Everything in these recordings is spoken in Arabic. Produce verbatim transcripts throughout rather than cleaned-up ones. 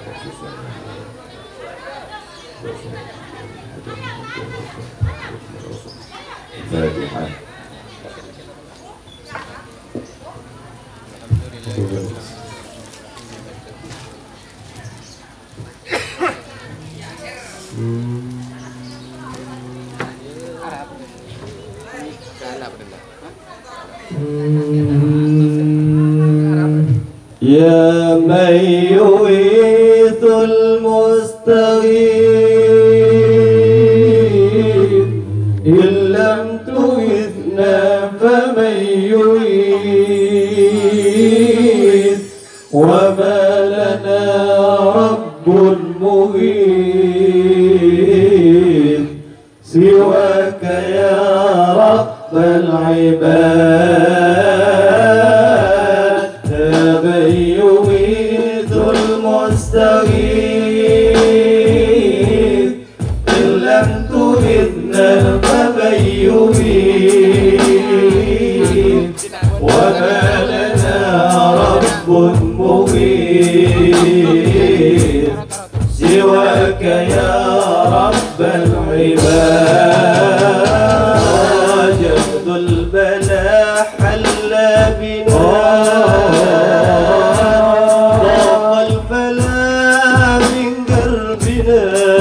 Fatihah. يا من يغيث المستغيث إن لم تغثنا فمن يغيث وما لنا رب مغيث سواك يا رب العباد يا من يغيث المستغيث إن لم تغثنا فمن يغيث وما لنا رب مغيث سواك يا رب العباد جهد البلاء حل بنا ضاق الفلا من قربنا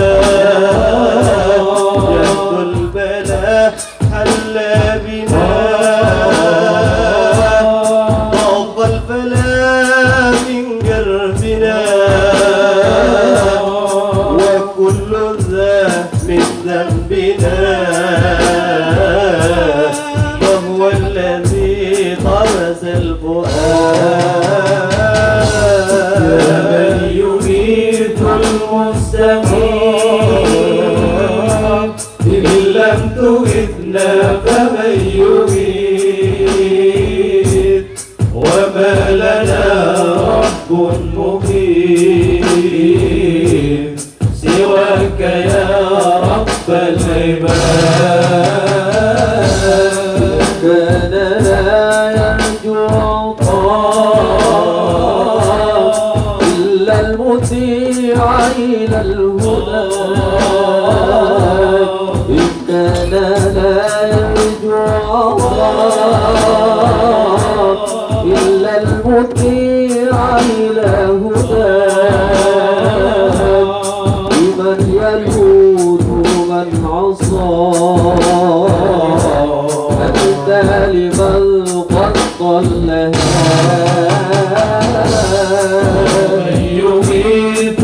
جهد البلاء حل بنا ضاق الفلا من قربنا وكل ذا من ذنبنا وهو الذي طمس الفؤاد يا من يغيث المستغيث إن لم تغثنا فمن يغيث وما لنا رب مغيث سواك يا رب العباد كان لا يرجو عطاء إلا المطيع إلى الهدى إن كان لا يرجو عطاء إلا المطيع إلى هدى من يلوذ من عصى أنت لمن قد ضلها من يغيث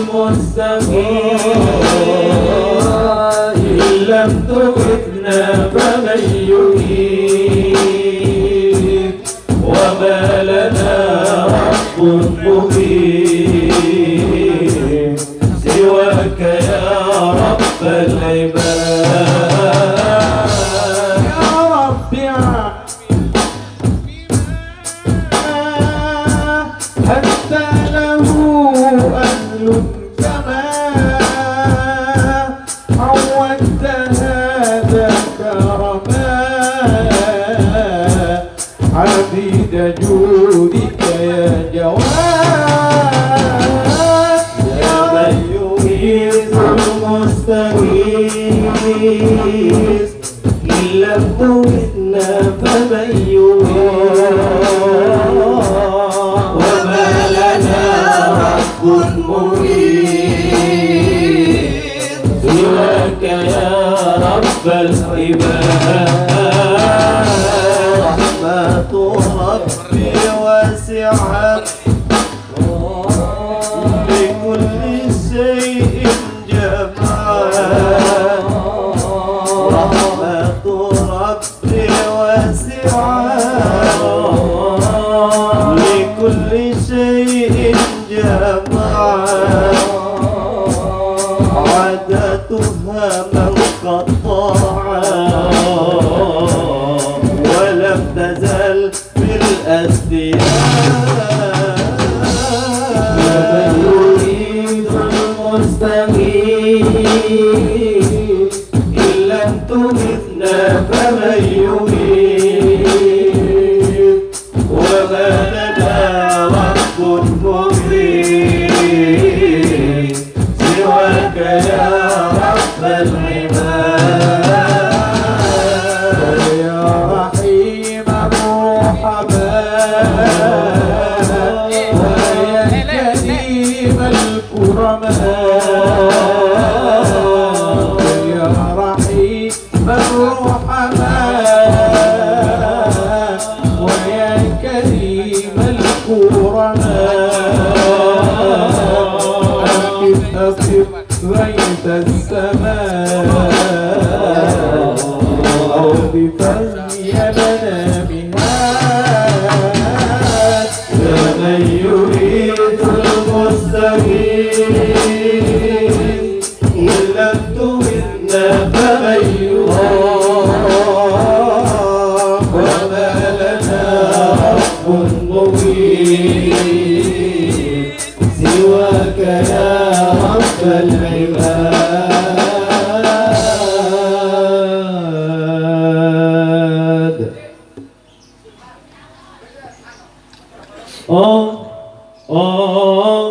المستغيث إن لم تغثنا فمن يغيث وما لنا رب مغيث سواك يا رب العباد يا رب حتى له أهل كما عودت هذا كرما عبيد جودك يا جواد يا من يغيث المستغيث إن لم تغثنا فمن يغيث وما لنا رب مغيث سواك يا رب العباد رحمة ربي واسعة لكل شيء جمعا رحمة ربي واسعة لكل شيء جمعا عادتها من قطعا ولم تزل بالأسدياء يا من يريد المستغيث إن لم تغثنا فمن يغيث وما لنا رب مغيث أقف بيت السماء بفضل لنا بهاد يا من يريد المستقيم إن لم تهدنا فمن يرام وما لنا رب مبين سواك يا رب العباد. Oh, oh.